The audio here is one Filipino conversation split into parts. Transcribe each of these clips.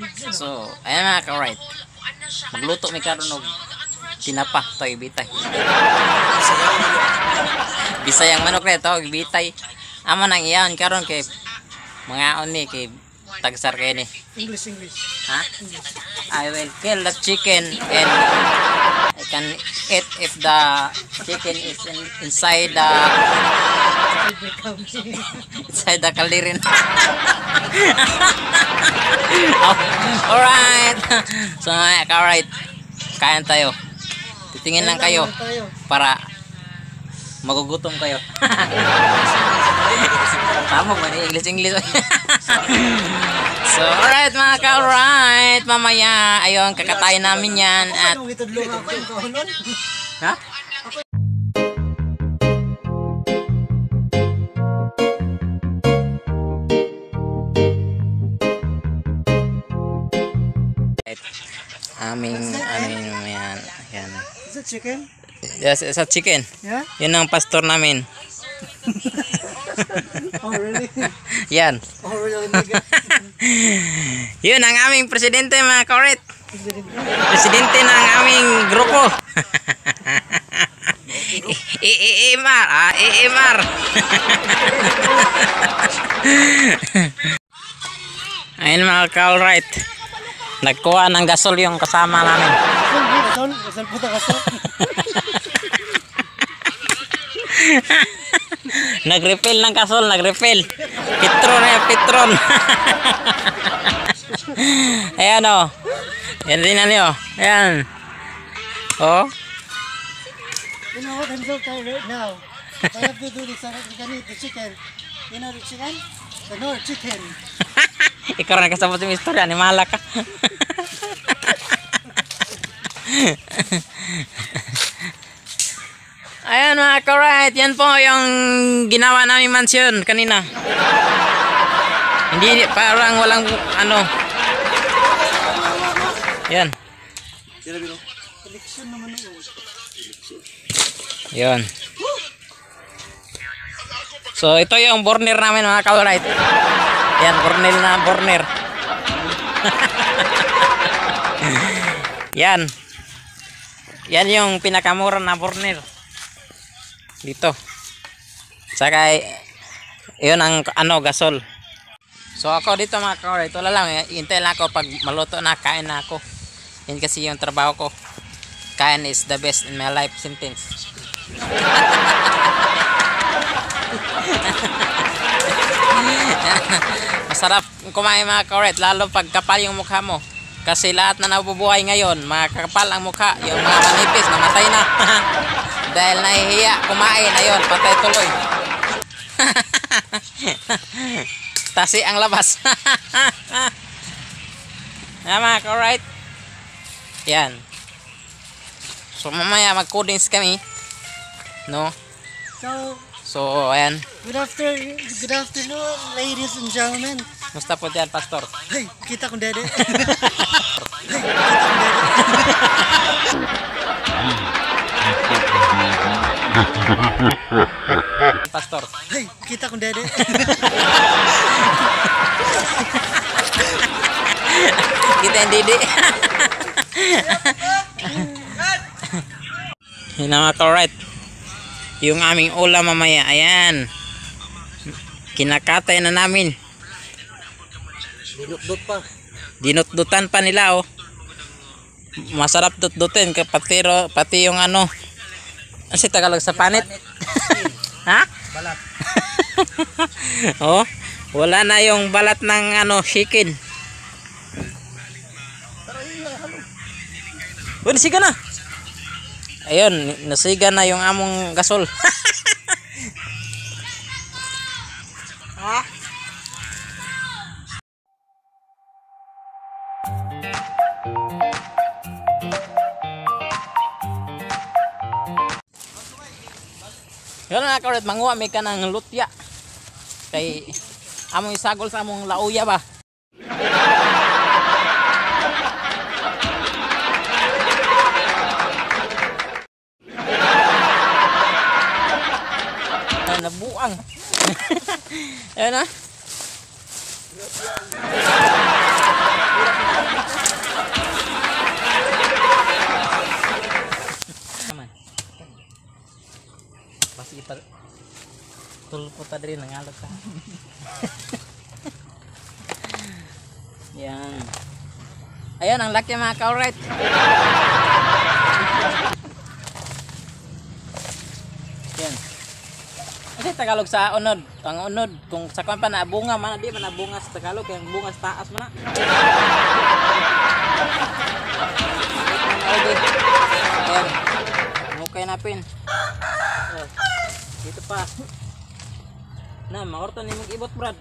So, ayan mga ka-right. Magluto may karon og tinapa to ibitay. Bisayang manok re to ibitay. Amo nang iyan karon kay mga oni kay tagsar kay ni. English. Ha? I will kill the chicken and I can eat if the chicken is inside the kalirin. Alright. So alright. Kain tayo. Titingin lang kayo para magugutom kayo. Tama ba ni English? So alright mga ka-alright. Mamaya ayun kakatayin namin yan at ha? Aming yan. Is it chicken? Yes, it's a chicken. Yeah? Yun ang pastor namin. Oh really? Yan. Oh really? Yun ang aming presidente mga kaurit. Presidente ng aming grupo. Imar. Ayun mga kaurit. Nagkuha ng gasol yung kasama namin. Gasol puta gasol. Nag-refill ng gasol, nag-refill. Petron. Ayan o. Yan din na niyo. Ayan. Oh. You know what? I'm so tired right now. I have to do this. I can eat the chicken. You know the chicken? The North chicken. Ikaw rin kasabot yung istorya, animala ka. Ayan mga ka-right, yan po yung ginawa namin mansyon kanina. Hindi parang walang ano. Yan. Election naman ako. Yan. So ito yung burner namin mga ka-right. Yan, burner. Yan. Yan yung pinakamura na burner. Dito. Saka yun ang gasol. So ako dito mga ka-right, wala lang, hintay lang ako pag maluto na, kain na ako. Yan kasi yung trabaho ko. Kain is the best in my life sentence. Masarap kumain mga ka-right, lalo pag kapal yung mukha mo. Kasi lahat na nabubuhay ngayon, mga kapal ang mukha, yung mga manipis, namatay na. Dahil nahihiya kumain, ayun, patay tuloy. Tasi ang labas. Yan mga ka-right. Yan. So mamaya mag-codings kami. No? So ayan. Good afternoon, ladies and gentlemen. Musta po dyan, Pastor? Hey, kita kong dede. Pastor. Hey, kita kong dede. Kita yang dede. Yun mga ka-right. Yung aming ulam mamaya, ayan. Kinakatay na namin. Dinutdut pa. Dinutdutan pa nila oh. Masarap dutdutin pati yung ano. Ano si Tagalog sa panit? Ha? Balat. Oh, wala na yung balat ng ano, chicken. Oh, nasiga na. Ayun, nasiga na yung among gasol. Ha? Yun na ka-right, manguha may ka ng lutya. Kay among isagol sa among lauya ba. Nabuang. Ayan na. diri nangalot ka. Yan. Ayun, ang laki mga ka-alright. Yan. Kasi Tagalog sa unod. Ang unod, kung sa kwan pa na bunga, man, di man na bunga sa Tagalog, kaya bunga sa taas man na. Ayan. Mukay napin. Oh, dito pa. Na, maorto ni mong ibot, Brad.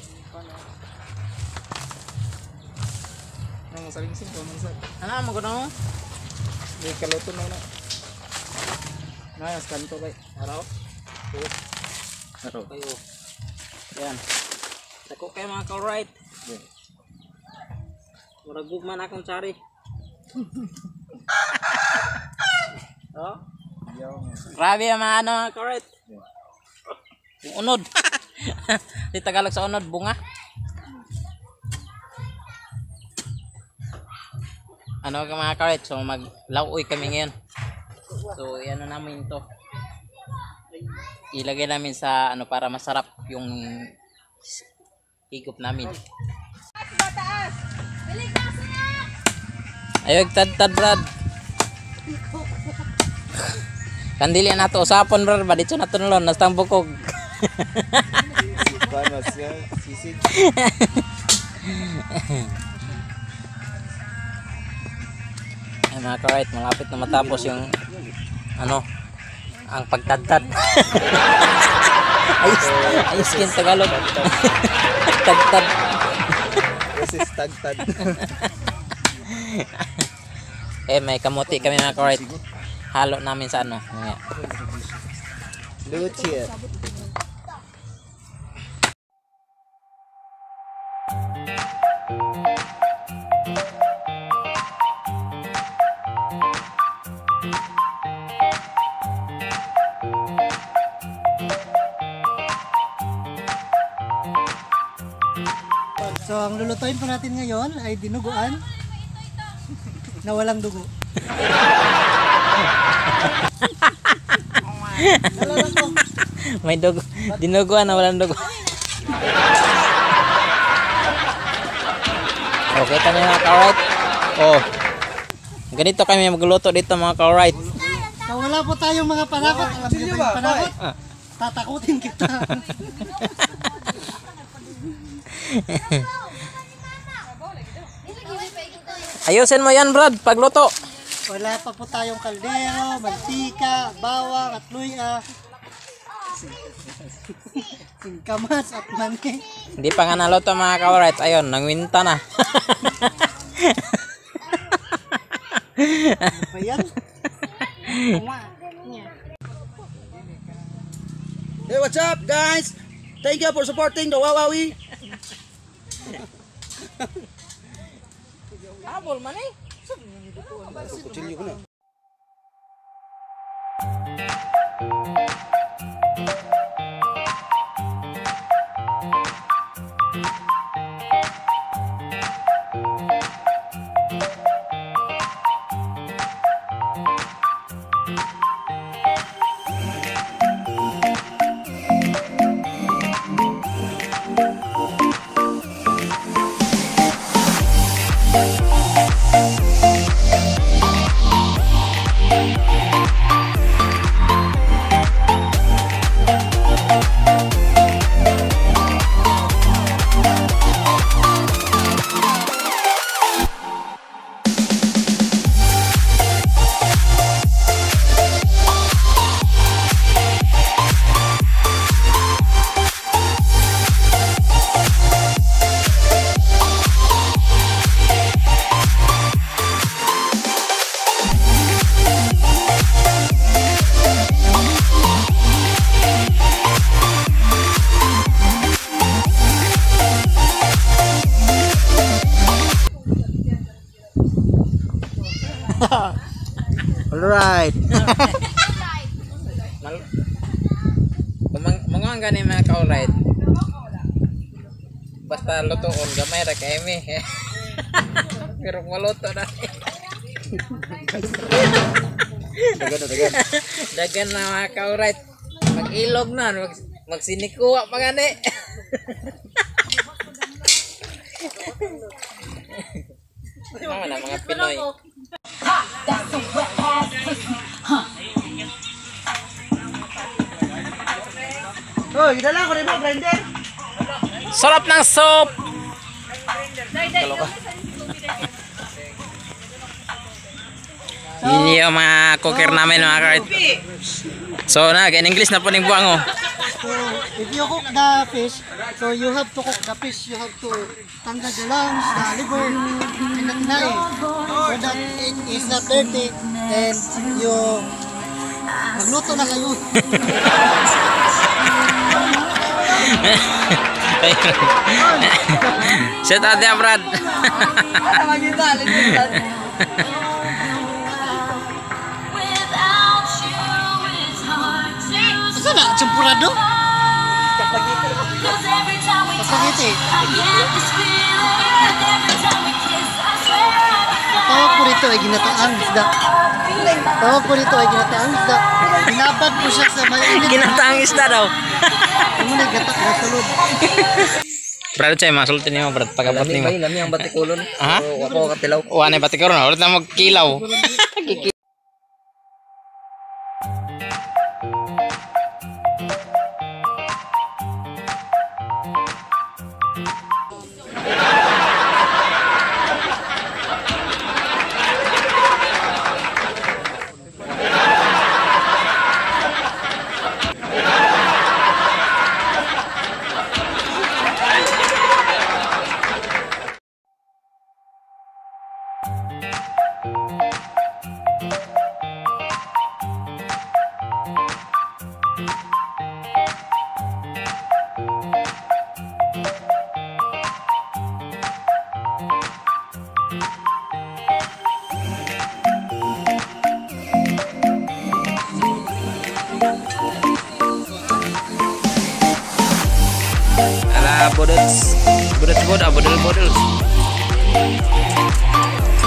Nang saling-sing ko man sa. Ano mo gano? Di kaluto na na. Nayas kanto kay. Araw. Oh, Aro. kayo. Yan. Dako kayo mga ka-alright. Murag gugman akong sari. Oh. Grabe ang mga ano mga ka-alright. Yung unod. Di Tagalog sa unod, bunga. Ano ka mga ka-alright? So maglauoy kami ngayon. So yan na namin to. Ilagay namin sa ano para masarap yung higop namin. Ayog tad Brad. Kandili na to usapon Brad, badito na to nalon nastang bukog. Panas ya, sisig. Ay mga ka-alright, malapit na matapos yung ano ang pagtadtad. ayos kin Tagalog. Tadtad. This is tagtad. May kamuti kami mga ka-alright. Halo namin sa ano. Lucia. So ang lulutuin po natin ngayon ay dinuguan na walang dugo. May dugo. Dinuguan na walang dugo. Okay, kami mga ka-alright. Oh. Ganito kami magluto dito mga ka-alright. So wala po tayong mga panakot. Alam niyo ba yung panakot? Tatakutin kita. Ayusin mo yan Brad, pagluto. Wala pa po tayong kaldero, mantika, bawang at luya. Singkamas at mani. Hindi pa nga naluto mga ka-alright. Ayun, nangwinta na. Ano ba yan? Hey, what's up guys? Thank you for supporting the Wawawi. Habol man eh. Kutsilyo ko na. Alright. Mga gani mga ka-alright. Basta lutoon gamay ra kay mi. Pero maluto na. Dagan. Dagan na mga ka-alright. Mag-ilog na, Magsinikuha pa gani. Mga na mga Pinoy. Oh, idala ko rin mo, grinder. Sarap ng soup. Hindi yung mga cooker namin mga kart. So in English na po ning buang oh. So, if you cook the fish, so you have to cook the fish. You have to tanggal the lungs, the liver, and the kinain. So that it is not dirty and you magluto na kayo. Shout out ya Brad. Asa na? Champurado? Spaghetti. Tawag po rito ay ginataang isda. Tawag po rito ay ginataang isda. Binabad po siya sa mainit. Ginataang isda daw. Ano na gatak na sulod. Brad chay masultin niyo Brad pagabot nimo. Lami ang batikulon. Ha? Ako katilaw. Wala pati karon ulit na magkilaw. Ala bodots. Bodol.